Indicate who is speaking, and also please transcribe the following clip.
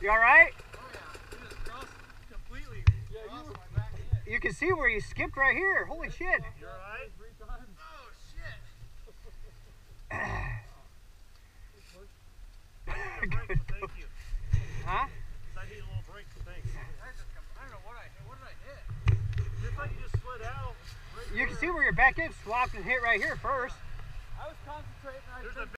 Speaker 1: You all right?
Speaker 2: Oh yeah, you just crossed completely.
Speaker 1: Yeah,
Speaker 2: Crossed my back end.
Speaker 1: You can see where you skipped right here. Holy shit.
Speaker 2: You alright? 3 times. Oh shit.
Speaker 1: Good.
Speaker 2: Thank you.
Speaker 1: Huh?
Speaker 2: I need a little break, so thanks. I don't know what did I hit? It's like you just slid out.
Speaker 1: You can see where your back end swapped and hit right here first.
Speaker 2: I was concentrating.